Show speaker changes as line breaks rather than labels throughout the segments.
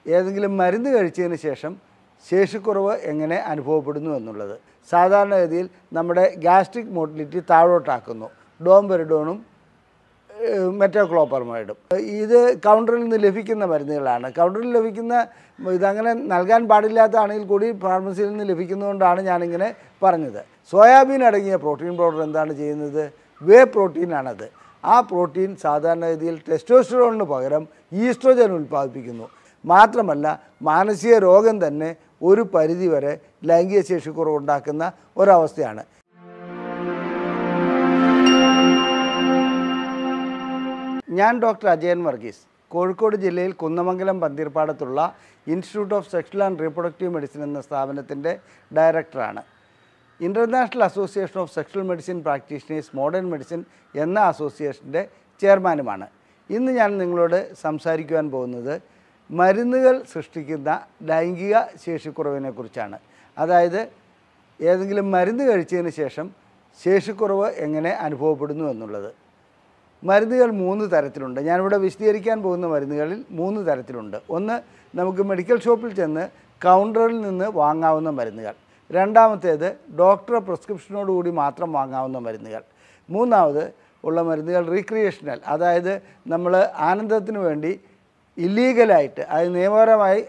ഏതെങ്കിലും മരുന്ന് കഴിച്ചതിന് ശേഷം ശേഷിക്കുറവ് എങ്ങനെ അനുഭവപ്പെടുന്നു എന്നുള്ളത്. സാധാരണഗതിയിൽ നമ്മുടെ ഗ്യാസ്ട്രിക് മോട്ടിലിറ്റി താഴോട്ടാക്കുന്നു ഡോംപെരിഡോണും മെറ്റോക്ലോപ്രമൈഡും. ഇത് കൗണ്ടറിൽ നിന്ന് ലഭിക്കുന്ന മരുന്നുകളാണ്. കൗണ്ടറിൽ ലഭിക്കുന്ന ഇതങ്ങനെ നൽകാൻ പാടില്ലാത്തതാണെങ്കിൽ കൂടി ഫാർമസിയിൽ നിന്ന് ലഭിക്കുന്നതുകൊണ്ടാണ് ഞാനിങ്ങനെ പറഞ്ഞത്. സോയാബീൻ അടങ്ങിയ പ്രോട്ടീൻ പൗഡർ എന്താണ് ചെയ്യുന്നത്? വേ പ്രോട്ടീനാണത്. ആ പ്രോട്ടീൻ സാധാരണഗതിയിൽ ടെസ്റ്റോസ്റ്ററോണിന് പകരം ഈസ്ട്രോജൻ ഉൽപ്പാദിപ്പിക്കുന്നു. മാത്രമല്ല മാനസിക രോഗം തന്നെ ഒരു പരിധിവരെ ലൈംഗിക ശേഷിക്കുറവുണ്ടാക്കുന്ന ഒരവസ്ഥയാണ്. ഞാൻ ഡോക്ടർ അജയൻ വർഗീസ്, കോഴിക്കോട് ജില്ലയിൽ കുന്നമംഗലം പന്തീർപ്പാടത്തുള്ള institute of sexual and reproductive medicine എന്ന സ്ഥാപനത്തിൻ്റെ ഡയറക്ടറാണ്. International association of sexual medicine practitioners modern medicine എന്ന അസോസിയേഷൻ്റെ ചെയർമാനുമാണ്. ഇന്ന് ഞാൻ നിങ്ങളോട് സംസാരിക്കുവാൻ പോകുന്നത് മരുന്നുകൾ സൃഷ്ടിക്കുന്ന ലൈംഗിക ശേഷിക്കുറവിനെക്കുറിച്ചാണ്. അതായത് ഏതെങ്കിലും മരുന്ന് കഴിച്ചതിന് ശേഷം ശേഷിക്കുറവ് എങ്ങനെ അനുഭവപ്പെടുന്നു എന്നുള്ളത്. മരുന്നുകൾ 3 തരത്തിലുണ്ട്. ഞാനിവിടെ വിശദീകരിക്കാൻ പോകുന്ന മരുന്നുകളിൽ 3 തരത്തിലുണ്ട്. ഒന്ന്, നമുക്ക് മെഡിക്കൽ ഷോപ്പിൽ ചെന്ന് കൗണ്ടറിൽ നിന്ന് വാങ്ങാവുന്ന മരുന്നുകൾ. രണ്ടാമത്തേത് ഡോക്ടറുടെ പ്രിസ്ക്രിപ്ഷനോടുകൂടി മാത്രം വാങ്ങാവുന്ന മരുന്നുകൾ. മൂന്നാമത് ഉള്ള മരുന്നുകൾ റീക്രിയേഷണൽ, അതായത് നമ്മൾ ആനന്ദത്തിന് വേണ്ടി ഇല്ലീഗലായിട്ട്, അത് നിയമപരമായി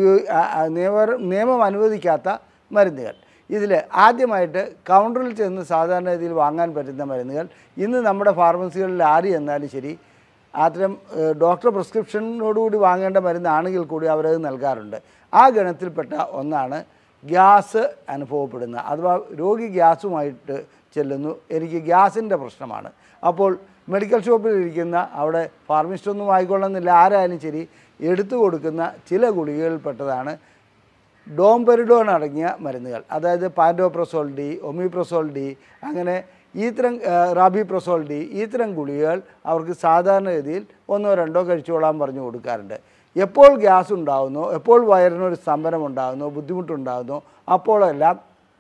നിയമം അനുവദിക്കാത്ത മരുന്നുകൾ. ഇതിൽ ആദ്യമായിട്ട് കൗണ്ടറിൽ ചെന്ന് സാധാരണ രീതിയിൽ വാങ്ങാൻ പറ്റുന്ന മരുന്നുകൾ ഇന്ന് നമ്മുടെ ഫാർമസികളിൽ ആര് ചെന്നാലും ശരി, അത്തരം ഡോക്ടർ പ്രിസ്ക്രിപ്ഷനോടുകൂടി വാങ്ങേണ്ട മരുന്നാണെങ്കിൽ കൂടി അവരത് നൽകാറുണ്ട്. ആ ഗണത്തിൽപ്പെട്ട ഒന്നാണ് ഗ്യാസ് അനുഭവപ്പെടുന്ന, അഥവാ രോഗി ഗ്യാസുമായിട്ട് ചെല്ലുന്നു, എനിക്ക് ഗ്യാസിൻ്റെ പ്രശ്നമാണ്. അപ്പോൾ മെഡിക്കൽ ഷോപ്പിൽ ഇരിക്കുന്ന അവിടെ ഫാർമസിസ്റ്റൊന്നും ആയിക്കൊള്ളുന്നില്ല, ആരായാലും ശരി, എടുത്തു കൊടുക്കുന്ന ചില ഗുളികകളിൽപ്പെട്ടതാണ് ഡോംപെരിഡോൺ അടങ്ങിയ മരുന്നുകൾ. അതായത് പാൻറ്റോപ്രസോൾ ഡി, ഒമിപ്രസോൾ ഡി, അങ്ങനെ ഇത്തരം റാബിപ്രസോൾ ഡി, ഇത്തരം ഗുളികകൾ അവർക്ക് സാധാരണഗതിയിൽ 1-2 കഴിച്ചോളാൻ പറഞ്ഞു കൊടുക്കാറുണ്ട്. എപ്പോൾ ഗ്യാസ് ഉണ്ടാകുന്നോ, എപ്പോൾ വയറിനൊരു സ്തംഭനം ഉണ്ടാകുന്നോ, ബുദ്ധിമുട്ടുണ്ടാകുന്നോ, അപ്പോഴെല്ലാം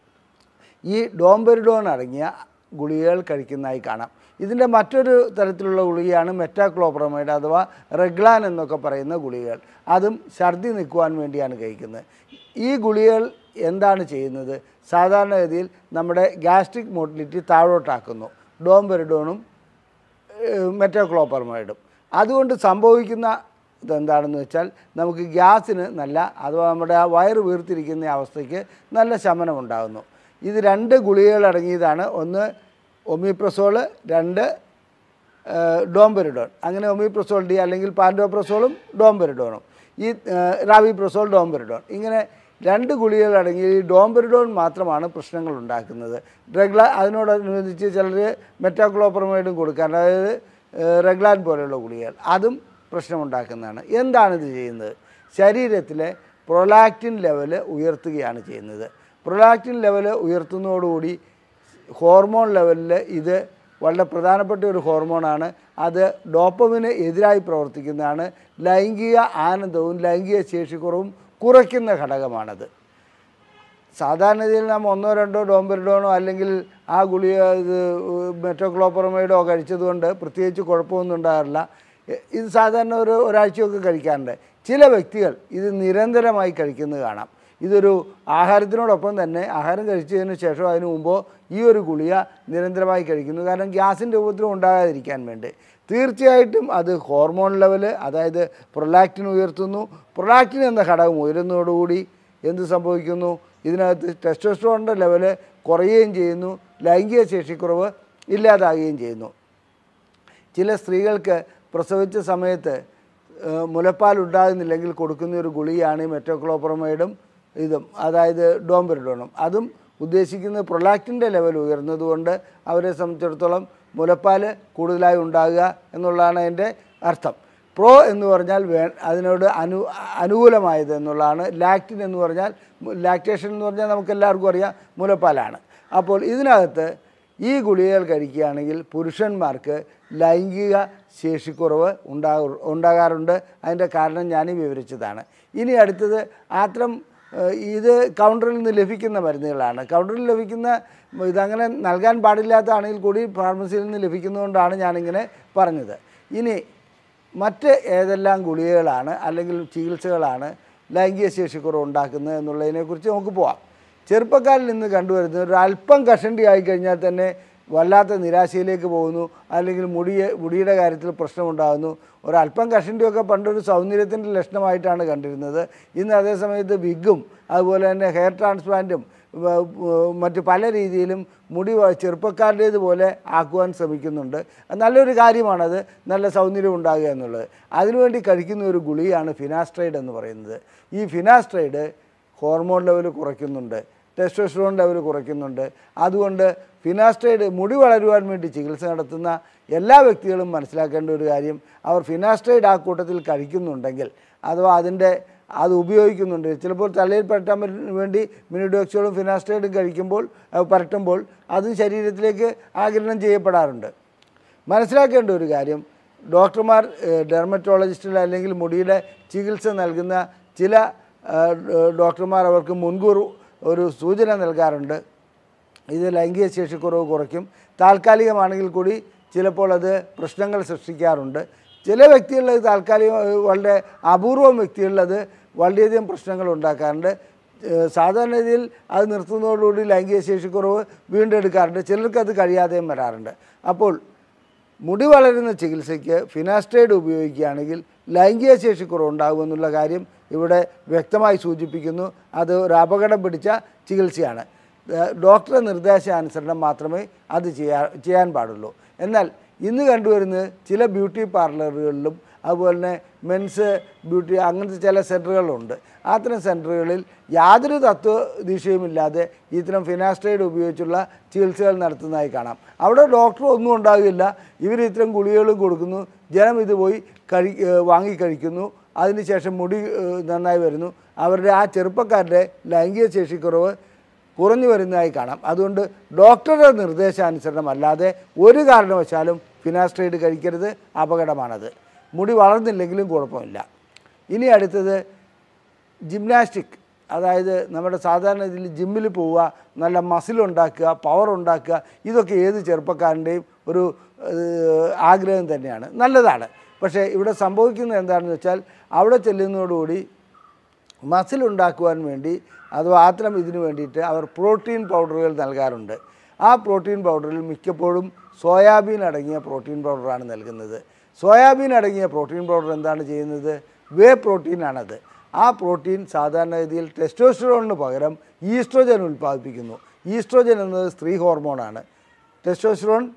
ഈ ഡോംപെരിഡോൺ അടങ്ങിയ ഗുളികകൾ കഴിക്കുന്നതായി കാണാം. ഇതിൻ്റെ മറ്റൊരു തരത്തിലുള്ള ഗുളികയാണ് മെറ്റാക്ലോപ്രമൈഡ് അഥവാ റെഗ്ലാൻ എന്നൊക്കെ പറയുന്ന ഗുളികകൾ. അതും ഛർദി നിൽക്കുവാൻ വേണ്ടിയാണ് കഴിക്കുന്നത്. ഈ ഗുളികകൾ എന്താണ് ചെയ്യുന്നത്? സാധാരണഗതിയിൽ നമ്മുടെ ഗ്യാസ്ട്രിക് മോട്ടിലിറ്റി താഴോട്ടാക്കുന്നു ഡോംപെരിഡോണും മെറ്റാക്ലോപ്രമൈഡും. അതുകൊണ്ട് സംഭവിക്കുന്ന ഇതെന്താണെന്ന് വെച്ചാൽ നമുക്ക് ഗ്യാസിന് നല്ല, അഥവാ നമ്മുടെ ആ വയറ് വീർത്തിരിക്കുന്ന അവസ്ഥയ്ക്ക് നല്ല ശമനം ഉണ്ടാകുന്നു. ഇത് 2 ഗുളികകൾ അടങ്ങിയതാണ്. ഒന്ന് ഒമിപ്രസോൾ, 2 ഡോംപെരിഡോൺ. അങ്ങനെ ഒമിപ്രസോൾ ഡി അല്ലെങ്കിൽ പാൻറ്റോപ്രസോളും ഡോംപെരിഡോണും, ഈ റാബിപ്രസോൾ ഡോംപെരിഡോൺ, ഇങ്ങനെ 2 ഗുളികകൾ അടങ്ങി ഈ ഡോംപെരിഡോൺ മാത്രമാണ് പ്രശ്നങ്ങൾ ഉണ്ടാക്കുന്നത്. അതിനോടനുബന്ധിച്ച് ചിലർ മെറ്റാക്ലോപ്രമൈഡും കൊടുക്കാൻ, അതായത് റെഗ്ലാൻ പോലെയുള്ള ഗുളികകൾ, അതും പ്രശ്നമുണ്ടാക്കുന്നതാണ്. എന്താണിത് ചെയ്യുന്നത്? ശരീരത്തിലെ പ്രൊലാക്റ്റിൻ ലെവൽ ഉയർത്തുകയാണ് ചെയ്യുന്നത്. പ്രൊലാക്റ്റിൻ ലെവൽ ഉയർത്തുന്നതോടുകൂടി ഹോർമോൺ ലെവലിൽ ഇത് വളരെ പ്രധാനപ്പെട്ട ഒരു ഹോർമോണാണ്. അത് ഡോപ്പമിന് എതിരായി പ്രവർത്തിക്കുന്നതാണ്. ലൈംഗിക ആനന്ദവും ലൈംഗിക ശേഷിക്കുറവും കുറയ്ക്കുന്ന ഘടകമാണത്. സാധാരണഗതിയിൽ നാം 1-2 ഡോംപെരിഡോണോ അല്ലെങ്കിൽ ആ ഗുളിക ഇത് മെറ്റോക്ലോപ്രമൈഡോ കഴിച്ചതുകൊണ്ട് പ്രത്യേകിച്ച് കുഴപ്പമൊന്നും ഉണ്ടാകാറില്ല. ഇത് സാധാരണ ഒരാഴ്ചയൊക്കെ കഴിക്കാറുണ്ട്. ചില വ്യക്തികൾ ഇത് നിരന്തരമായി കഴിക്കുന്നത് കാണാം. ഇതൊരു ആഹാരത്തിനോടൊപ്പം തന്നെ ആഹാരം കഴിച്ചതിന് ശേഷം അതിനു മുമ്പോ ഈ ഒരു ഗുളിക നിരന്തരമായി കഴിക്കുന്നു. കാരണം ഗ്യാസിൻ്റെ ഉപദ്രവം ഉണ്ടാകാതിരിക്കാൻ വേണ്ടി. തീർച്ചയായിട്ടും അത് ഹോർമോൺ ലെവൽ, അതായത് പ്രൊലാക്റ്റിൻ ഉയർത്തുന്നു. പ്രൊലാക്റ്റിൻ എന്ന ഘടകം ഉയരുന്നതോടുകൂടി എന്ത് സംഭവിക്കുന്നു? ഇതിനകത്ത് ടെസ്റ്റോസ്റ്ററോണിൻ്റെ ലെവൽ കുറയുകയും ചെയ്യുന്നു, ലൈംഗിക ശേഷിക്കുറവ് ഇല്ലാതാകുകയും ചെയ്യുന്നു. ചില സ്ത്രീകൾക്ക് പ്രസവിച്ച സമയത്ത് മുലപ്പാൽ ഉണ്ടാകുന്നില്ലെങ്കിൽ കൊടുക്കുന്ന ഒരു ഗുളികയാണ് ഈ മെറ്റോക്ലോപ്രമൈഡും ഇതും, അതായത് ഡോംപെരിഡോണും. അതും ഉദ്ദേശിക്കുന്നത് പ്രൊലാക്റ്റിൻ്റെ ലെവൽ ഉയർന്നതുകൊണ്ട് അവരെ സംബന്ധിച്ചിടത്തോളം മുലപ്പാൽ കൂടുതലായി ഉണ്ടാകുക എന്നുള്ളതാണ് അതിൻ്റെ അർത്ഥം. പ്രോ എന്ന് പറഞ്ഞാൽ അതിനോട് അനുകൂലമായത് എന്നുള്ളതാണ്. ലാക്റ്റിൻ എന്ന് പറഞ്ഞാൽ, ലാക്ടേഷൻ എന്ന് പറഞ്ഞാൽ നമുക്കെല്ലാവർക്കും അറിയാം മുലപ്പാലാണ്. അപ്പോൾ ഇതിനകത്ത് ഈ ഗുളികകൾ കഴിക്കുകയാണെങ്കിൽ പുരുഷന്മാർക്ക് ലൈംഗിക ശേഷിക്കുറവ് ഉണ്ടാകാറുണ്ട്. അതിൻ്റെ കാരണം ഞാൻ വിവരിച്ചതാണ്. ഇനി അടുത്തത് അത്തരം ഇത് കൗണ്ടറിൽ നിന്ന് ലഭിക്കുന്ന മരുന്നുകളാണ്. കൗണ്ടറിൽ ലഭിക്കുന്ന ഇതങ്ങനെ നൽകാൻ പാടില്ലാത്തതാണെങ്കിൽ കൂടി ഫാർമസിയിൽ നിന്ന് ലഭിക്കുന്നതുകൊണ്ടാണ് ഞാനിങ്ങനെ പറഞ്ഞത്. ഇനി മറ്റ് ഏതെല്ലാം ഗുളികകളാണ് അല്ലെങ്കിൽ ചികിത്സകളാണ് ലൈംഗിക ശേഷിക്കുറവ് ഉണ്ടാക്കുന്നത് എന്നുള്ളതിനെക്കുറിച്ച് നമുക്ക് പോവാം. ചെറുപ്പക്കാരിൽ നിന്ന് കണ്ടുവരുന്നത് ഒരു അല്പം കഷണ്ടി ആയിക്കഴിഞ്ഞാൽ തന്നെ വല്ലാത്ത നിരാശയിലേക്ക് പോകുന്നു, അല്ലെങ്കിൽ മുടിയുടെ കാര്യത്തിൽ പ്രശ്നമുണ്ടാകുന്നു. ഒരല്പം കഷണ്ടിയൊക്കെ പണ്ടൊരു സൗന്ദര്യത്തിൻ്റെ ലക്ഷണമായിട്ടാണ് കണ്ടിരുന്നത്. ഇന്ന് അതേ സമയത്ത് വിഗും അതുപോലെ തന്നെ ഹെയർ ട്രാൻസ്പ്ലാന്റും മറ്റ് പല രീതിയിലും മുടി ചെറുപ്പക്കാരുടേതുപോലെ ആക്കുവാൻ ശ്രമിക്കുന്നുണ്ട്. നല്ലൊരു കാര്യമാണത്, നല്ല സൗന്ദര്യം ഉണ്ടാകുക എന്നുള്ളത്. അതിനുവേണ്ടി കഴിക്കുന്ന ഒരു ഗുളികയാണ് ഫിനാസ്ട്രൈഡ് എന്ന് പറയുന്നത്. ഈ ഫിനാസ്ട്രൈഡ് ഹോർമോൺ ലെവൽ കുറയ്ക്കുന്നുണ്ട്, ടെസ്റ്റോസ്റ്ററോൺ ലെവൽ കുറയ്ക്കുന്നുണ്ട്. അതുകൊണ്ട് ഫിനാസ്ട്രൈഡ് മുടി വളരുവാൻ വേണ്ടി ചികിത്സ നടത്തുന്ന എല്ലാ വ്യക്തികളും മനസ്സിലാക്കേണ്ട ഒരു കാര്യം, അവർ ഫിനാസ്ട്രൈഡ് ആ കൂട്ടത്തിൽ കഴിക്കുന്നുണ്ടെങ്കിൽ അഥവാ അത് ഉപയോഗിക്കുന്നുണ്ട്. ചിലപ്പോൾ തലയിൽ പരട്ടാൻ വേണ്ടി മിനിഡോക്സോളും ഫിനാസ്ട്രൈഡും പരട്ടുമ്പോൾ അത് ശരീരത്തിലേക്ക് ആഗിരണം ചെയ്യപ്പെടാറുണ്ട്. മനസ്സിലാക്കേണ്ട ഒരു കാര്യം, ഡോക്ടർമാർ, ഡെർമറ്റോളജിസ്റ്റുകൾ അല്ലെങ്കിൽ മുടിയുടെ ചികിത്സ നൽകുന്ന ചില ഡോക്ടർമാർ അവർക്ക് മുൻകൂർ ഒരു സൂചന നൽകാറുണ്ട്. ഇത് ലൈംഗിക ശേഷിക്കുറവ് കുറയ്ക്കും. താൽക്കാലികമാണെങ്കിൽ കൂടി ചിലപ്പോൾ അത് പ്രശ്നങ്ങൾ സൃഷ്ടിക്കാറുണ്ട്. ചില വ്യക്തികളിൽ വളരെ അപൂർവം വ്യക്തികളിൽ അത് വളരെയധികം പ്രശ്നങ്ങൾ ഉണ്ടാക്കാറുണ്ട്. സാധാരണ രീതിയിൽ അത് നിർത്തുന്നതോടുകൂടി ലൈംഗിക ശേഷിക്കുറവ് വീണ്ടെടുക്കാറുണ്ട്. ചിലർക്ക് അത് കഴിയാതെയും വരാറുണ്ട്. അപ്പോൾ മുടി വളരുന്ന ചികിത്സയ്ക്ക് ഫിനാസ്ട്രൈഡ് ഉപയോഗിക്കുകയാണെങ്കിൽ ലൈംഗിക ശേഷിക്കുറവ് ഉണ്ടാകുമെന്നുള്ള കാര്യം ഇവിടെ വ്യക്തമായി സൂചിപ്പിക്കുന്നു. അത് ഒരു അപകടം പിടിച്ച ചികിത്സയാണ്. ഡോക്ടറുടെ നിർദ്ദേശാനുസരണം മാത്രമേ അത് ചെയ്യാൻ പാടുള്ളൂ. എന്നാൽ ഇന്ന് കണ്ടുവരുന്നത് ചില ബ്യൂട്ടി പാർലറുകളിലും അതുപോലെ തന്നെ മെൻസ് ബ്യൂട്ടി അങ്ങനത്തെ ചില സെൻറ്ററുകളുണ്ട്. അത്തരം സെൻറ്ററുകളിൽ യാതൊരു തത്വദീക്ഷയുമില്ലാതെ ഇത്തരം ഫിനാസ്ട്രൈഡ് ഉപയോഗിച്ചുള്ള ചികിത്സകൾ നടത്തുന്നതായി കാണാം. അവിടെ ഡോക്ടർ ഒന്നും ഉണ്ടാകില്ല. ഇവർ ഇത്തരം ഗുളികകളും കൊടുക്കുന്നു, ജനം ഇത് പോയി വാങ്ങിക്കഴിക്കുന്നു. അതിനുശേഷം മുടി നന്നായി വരുന്നു. അവരുടെ ആ ചെറുപ്പക്കാരുടെ ലൈംഗിക ശേഷിക്കുറവ് കുറഞ്ഞു വരുന്നതായി കാണാം. അതുകൊണ്ട് ഡോക്ടറുടെ നിർദ്ദേശാനുസരണം അല്ലാതെ ഒരു കാരണവശാലും ഫിനാസ്ട്രൈഡ് കഴിക്കരുത്, അപകടമാണത്. മുടി വളർന്നില്ലെങ്കിലും കുഴപ്പമില്ല. ഇനി അടുത്തത് ജിംനാസ്റ്റിക്, അതായത് നമ്മുടെ സാധാരണ ഇതിൽ ജിമ്മിൽ പോവുക, നല്ല മസിൽ ഉണ്ടാക്കുക, പവർ ഉണ്ടാക്കുക, ഇതൊക്കെ ഏത് ചെറുപ്പക്കാരൻ്റെയും ഒരു ആഗ്രഹം തന്നെയാണ്, നല്ലതാണ്. പക്ഷേ ഇവിടെ സംഭവിക്കുന്നത് എന്താണെന്ന് വെച്ചാൽ, അവിടെ ചെല്ലുന്നതോടുകൂടി മസിൽ ഉണ്ടാക്കുവാൻ വേണ്ടി അഥവാ അത്തരം ഇതിനു വേണ്ടിയിട്ട് അവർ പ്രോട്ടീൻ പൗഡറുകൾ നൽകാറുണ്ട്. ആ പ്രോട്ടീൻ പൗഡറിൽ മിക്കപ്പോഴും സോയാബീൻ അടങ്ങിയ പ്രോട്ടീൻ പൗഡറാണ് നൽകുന്നത്. സോയാബീൻ അടങ്ങിയ പ്രോട്ടീൻ പൗഡർ എന്താണ് ചെയ്യുന്നത്? വേ പ്രോട്ടീനാണത്. ആ പ്രോട്ടീൻ സാധാരണഗതിയിൽ ടെസ്റ്റോസ്റ്ററോണിന് പകരം ഈസ്ട്രോജൻ ഉൽപ്പാദിപ്പിക്കുന്നു. ഈസ്ട്രോജൻ എന്നത് സ്ത്രീ ഹോർമോണാണ്, ടെസ്റ്റോസ്റ്ററോൺ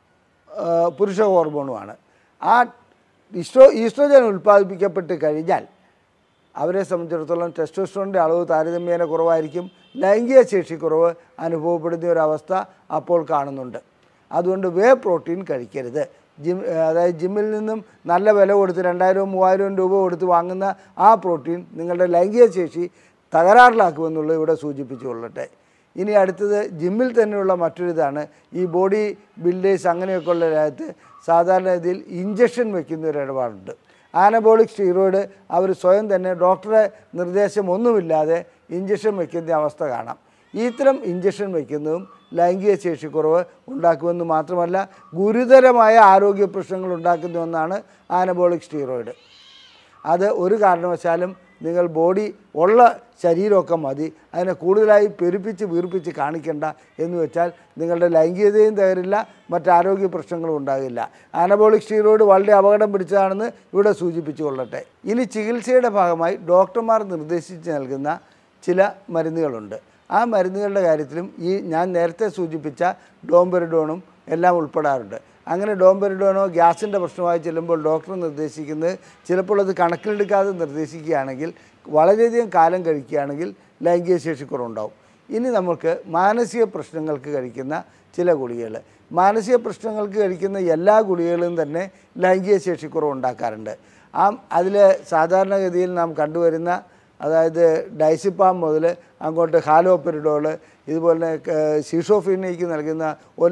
പുരുഷ ഹോർമോണുമാണ്. ആ ഈസ്ട്രോജൻ ഉൽപ്പാദിപ്പിക്കപ്പെട്ട് കഴിഞ്ഞാൽ അവരെ സംബന്ധിച്ചിടത്തോളം ടെസ്റ്റോസ്റ്ററോണിൻ്റെ അളവ് താരതമ്യേന കുറവായിരിക്കും. ലൈംഗിക ശേഷിക്കുറവ് അനുഭവപ്പെടുന്ന ഒരവസ്ഥ അപ്പോൾ കാണുന്നുണ്ട്. അതുകൊണ്ട് വേ പ്രോട്ടീൻ കഴിക്കരുത്. അതായത് ജിമ്മിൽ നിന്നും നല്ല വില കൊടുത്ത് 2000-3000 രൂപ കൊടുത്ത് വാങ്ങുന്ന ആ പ്രോട്ടീൻ നിങ്ങളുടെ ലൈംഗിക ശേഷി തകരാറിലാക്കുമെന്നുള്ളത് ഇവിടെ സൂചിപ്പിച്ചുകൊള്ളട്ടെ. ഇനി അടുത്തത് ജിമ്മിൽ തന്നെയുള്ള മറ്റൊരിതാണ്, ഈ ബോഡി ബിൽഡേഴ്സ് അങ്ങനെയൊക്കെ ഉള്ള രാജ്യത്ത് സാധാരണ ഇതിൽ ഇഞ്ചക്ഷൻ വയ്ക്കുന്ന ഒരു ഇടപാടുണ്ട്. ആനബോളിക് സ്റ്റീറോയിഡ് അവർ സ്വയം തന്നെ ഡോക്ടറെ നിർദ്ദേശമൊന്നുമില്ലാതെ ഇഞ്ചക്ഷൻ വയ്ക്കുന്ന അവസ്ഥ കാണാം. ഇത്തരം ഇഞ്ചക്ഷൻ വയ്ക്കുന്നതും ലൈംഗിക ശേഷിക്കുറവ് ഉണ്ടാക്കുമെന്ന് മാത്രമല്ല ഗുരുതരമായ ആരോഗ്യ പ്രശ്നങ്ങൾ ഉണ്ടാക്കുന്ന ഒന്നാണ് ആനബോളിക് സ്റ്റീറോയിഡ്. അത് ഒരു കാരണവശാലും നിങ്ങൾ ബോഡി ഉള്ള ശരീരമൊക്കെ മതി, അതിനെ കൂടുതലായി പെരുപ്പിച്ച് വീർപ്പിച്ച് കാണിക്കേണ്ട എന്ന് വെച്ചാൽ നിങ്ങളുടെ ലൈംഗികതയും തകരില്ല, മറ്റാരോഗ്യ പ്രശ്നങ്ങളും ഉണ്ടാകില്ല. ആനബോളിക് സ്റ്റീറോയിഡ് വളരെ അപകടം പിടിച്ചതാണെന്ന് ഇവിടെ സൂചിപ്പിച്ചു കൊള്ളട്ടെ. ഇനി ചികിത്സയുടെ ഭാഗമായി ഡോക്ടർമാർ നിർദ്ദേശിച്ച് നൽകുന്ന ചില മരുന്നുകളുണ്ട്. ആ മരുന്നുകളുടെ കാര്യത്തിലും ഈ ഞാൻ നേരത്തെ സൂചിപ്പിച്ച ഡോംപെറിഡോണും എല്ലാം ഉൾപ്പെടാറുണ്ട്. അങ്ങനെ ഡോംപെറിഡോണോ ഗ്യാസിൻ്റെ പ്രശ്നമായി ചെല്ലുമ്പോൾ ഡോക്ടർ നിർദ്ദേശിക്കുന്നത് ചിലപ്പോൾ അത് കണക്കിലെടുക്കാതെ നിർദ്ദേശിക്കുകയാണെങ്കിൽ വളരെയധികം കാലം കഴിക്കുകയാണെങ്കിൽ ലൈംഗിക ശേഷിക്കുറവുണ്ടാവും. ഇനി നമുക്ക് മാനസിക പ്രശ്നങ്ങൾക്ക് കഴിക്കുന്ന ചില ഗുളികകൾ. മാനസിക പ്രശ്നങ്ങൾക്ക് കഴിക്കുന്ന എല്ലാ ഗുളികകളും തന്നെ ലൈംഗിക ശേഷിക്കുറവ് ഉണ്ടാക്കാറുണ്ട്. അതിൽ സാധാരണഗതിയിൽ നാം കണ്ടുവരുന്ന അതായത് ഡൈസിപ്പാം മുതൽ അങ്ങോട്ട് ഹാലോപെരിഡോൾ, ഇതുപോലെ ഷീസോഫ്രീനിയയ്ക്ക് നൽകുന്ന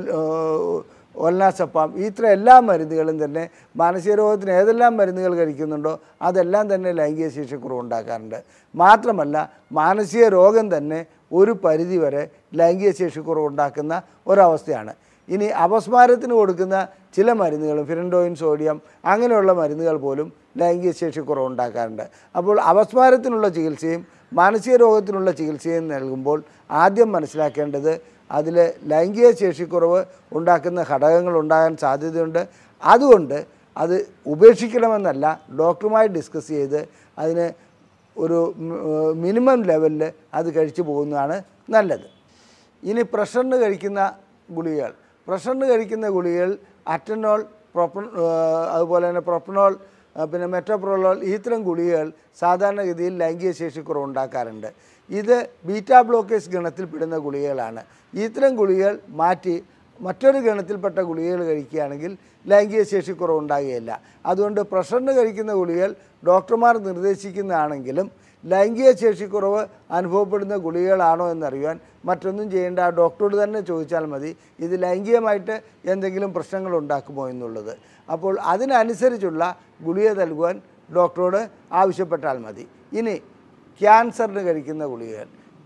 ഒൽനാസപ്പാം, ഇത്ര എല്ലാ മരുന്നുകളും തന്നെ മാനസിക രോഗത്തിന് ഏതെല്ലാം മരുന്നുകൾ കഴിക്കുന്നുണ്ടോ അതെല്ലാം തന്നെ ലൈംഗിക ശേഷിക്കുറവ് ഉണ്ടാക്കാറുണ്ട്. മാത്രമല്ല മാനസിക രോഗം തന്നെ ഒരു പരിധിവരെ ലൈംഗിക ശേഷിക്കുറവ് ഉണ്ടാക്കുന്ന ഒരവസ്ഥയാണ്. ഇനി അപസ്മാരത്തിന് കൊടുക്കുന്ന ചില മരുന്നുകളും ഫിനഡോയിൻ സോഡിയം അങ്ങനെയുള്ള മരുന്നുകൾ പോലും ലൈംഗിക ശേഷി കുറവുണ്ടാക്കാറുണ്ട്. അപ്പോൾ അപസ്മാരത്തിനുള്ള ചികിത്സയും മാനസിക രോഗത്തിനുള്ള ചികിത്സയും നൽകുമ്പോൾ ആദ്യം മനസ്സിലാക്കേണ്ടത് അതിൽ ലൈംഗിക ശേഷിക്കുറവ് ഉണ്ടാക്കുന്ന ഘടകങ്ങൾ ഉണ്ടാകാൻ സാധ്യതയുണ്ട്. അതുകൊണ്ട് അത് ഉപേക്ഷിക്കണമെന്നല്ല, ഡോക്ടറുമായി ഡിസ്കസ് ചെയ്ത് അതിന് ഒരു മിനിമം ലെവലിൽ അത് കഴിച്ചു പോകുന്നതാണ് നല്ലത്. ഇനി പ്രഷറിന് കഴിക്കുന്ന ഗുളികകൾ. പ്രഷറിന് കഴിക്കുന്ന ഗുളികകൾ അറ്റനോൾ, അതുപോലെ തന്നെ പ്രൊപ്പനോൾ, പിന്നെ മെറ്റോപ്രോളോൾ, ഇത്തരം ഗുളികകൾ സാധാരണഗതിയിൽ ലൈംഗിക ശേഷിക്കുറവ് ഉണ്ടാക്കാറുണ്ട്. ഇത് ബീറ്റാ ബ്ലോക്കേഴ്സ് ഗണത്തിൽപ്പെടുന്ന ഗുളികകളാണ്. ഇത്തരം ഗുളികകൾ മാറ്റി മറ്റൊരു ഗണത്തിൽപ്പെട്ട ഗുളികകൾ കഴിക്കുകയാണെങ്കിൽ ലൈംഗിക ശേഷിക്കുറവ് ഉണ്ടാകുകയില്ല. അതുകൊണ്ട് പ്രഷറിന് കഴിക്കുന്ന ഗുളികകൾ ഡോക്ടർമാർ നിർദ്ദേശിക്കുന്നതാണെങ്കിലും ലൈംഗിക ശേഷിക്കുറവ് അനുഭവപ്പെടുന്ന ഗുളികകളാണോ എന്നറിയാൻ മറ്റൊന്നും ചെയ്യേണ്ട, ആ ഡോക്ടറോട് തന്നെ ചോദിച്ചാൽ മതി ഇത് ലൈംഗികമായിട്ട് എന്തെങ്കിലും പ്രശ്നങ്ങൾ ഉണ്ടാക്കുമോ എന്നുള്ളത്. അപ്പോൾ അതിനനുസരിച്ചുള്ള ഗുളിക നൽകുവാൻ ഡോക്ടറോട് ആവശ്യപ്പെട്ടാൽ മതി. ഇനി ക്യാൻസറിന് കഴിക്കുന്ന ഗുളികകൾ,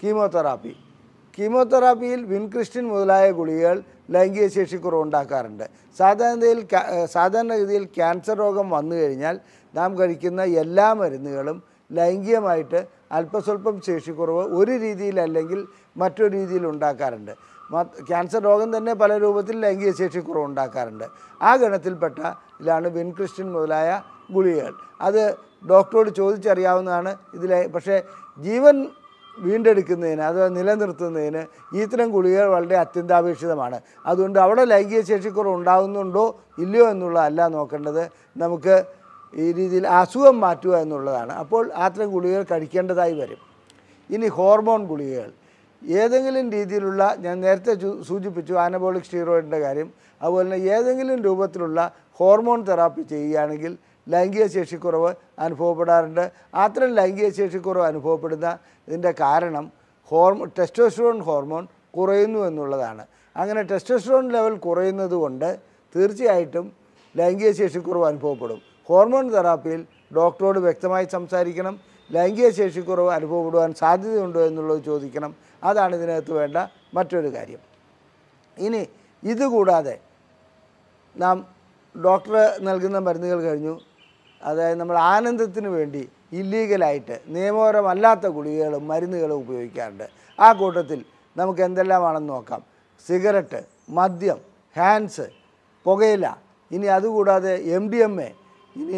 കീമോതെറാപ്പിയിൽ വിൻക്രിസ്റ്റിൻ മുതലായ ഗുളികകൾ ലൈംഗിക ശേഷിക്കുറവ് ഉണ്ടാക്കാറുണ്ട്. സാധാരണഗതിയിൽ ക്യാൻസർ രോഗം വന്നു കഴിഞ്ഞാൽ നാം കഴിക്കുന്ന എല്ലാ മരുന്നുകളും ലൈംഗികമായിട്ട് അല്പസ്വല്പം ശേഷിക്കുറവ് ഒരു രീതിയിലല്ലെങ്കിൽ മറ്റൊരു രീതിയിൽ ഉണ്ടാക്കാറുണ്ട്. ക്യാൻസർ രോഗം തന്നെ പല രൂപത്തിൽ ലൈംഗിക ശേഷിക്കുറവ് ഉണ്ടാക്കാറുണ്ട്. ആ ഗണത്തിൽപ്പെട്ട ഇതിലാണ് വിൻക്രിസ്റ്റിൻ മുതലായ ഗുളികകൾ. അത് ഡോക്ടറോട് ചോദിച്ചറിയാവുന്നതാണ്. പക്ഷേ ജീവൻ വീണ്ടെടുക്കുന്നതിന്, അത് നിലനിർത്തുന്നതിന് ഇത്തരം ഗുളികകൾ വളരെ അത്യന്താപേക്ഷിതമാണ്. അതുകൊണ്ട് അവിടെ ലൈംഗിക ശേഷിക്കുറവ് ഉണ്ടാകുന്നുണ്ടോ ഇല്ലയോ എന്നുള്ളതല്ല നോക്കേണ്ടത്, നമുക്ക് ഈ രീതിയിൽ അസുഖം മാറ്റുക എന്നുള്ളതാണ്. അപ്പോൾ അത്തരം ഗുളികകൾ കഴിക്കേണ്ടതായി വരും. ഇനി ഹോർമോൺ ഗുളികകൾ, ഏതെങ്കിലും രീതിയിലുള്ള, ഞാൻ നേരത്തെ സൂചിപ്പിച്ചു ആനബോളിക് സ്റ്റീറോയിഡിൻ്റെ കാര്യം, അതുപോലെ തന്നെ ഏതെങ്കിലും രൂപത്തിലുള്ള ഹോർമോൺ തെറാപ്പി ചെയ്യുകയാണെങ്കിൽ ലൈംഗിക ശേഷിക്കുറവ് അനുഭവപ്പെടാറുണ്ട്. അത്തരം ലൈംഗിക ശേഷിക്കുറവ് അനുഭവപ്പെടുന്ന ഇതിൻ്റെ കാരണം ടെസ്റ്റോസ്റ്ററോൺ ഹോർമോൺ കുറയുന്നു എന്നുള്ളതാണ്. അങ്ങനെ ടെസ്റ്റോസ്റ്ററോൺ ലെവൽ കുറയുന്നത് കൊണ്ട് തീർച്ചയായിട്ടും ലൈംഗിക ശേഷിക്കുറവ് അനുഭവപ്പെടും. ഹോർമോൺ തെറാപ്പിയിൽ ഡോക്ടറോട് വ്യക്തമായി സംസാരിക്കണം. ലൈംഗിക ശേഷിക്കുറവ് അനുഭവപ്പെടുവാൻ സാധ്യതയുണ്ടോ എന്നുള്ളത് ചോദിക്കണം. അതാണ് ഇതിനകത്ത് വേണ്ട മറ്റൊരു കാര്യം. ഇനി ഇതുകൂടാതെ നാം ഡോക്ടർ നൽകുന്ന മരുന്നുകൾ കഴിഞ്ഞു. അതായത് നമ്മൾ ആനന്ദത്തിന് വേണ്ടി ഇല്ലീഗലായിട്ട് നിയമപരമല്ലാത്ത ഗുളികകളും മരുന്നുകളും ഉപയോഗിക്കാറുണ്ട്. ആ കൂട്ടത്തിൽ നമുക്ക് എന്തെല്ലാമാണെന്ന് നോക്കാം. സിഗരറ്റ്, മദ്യം, ഹാൻസ്, പുകയില, ഇനി അതുകൂടാതെ MDMA, ഇനി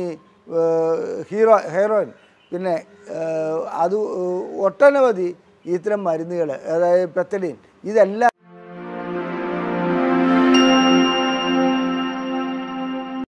ഹെറോയിൻ, പിന്നെ അത് ഒട്ടനവധി ഇത്തരം മരുന്നുകൾ, അതായത് പെത്തലിൻ, ഇതെല്ലാം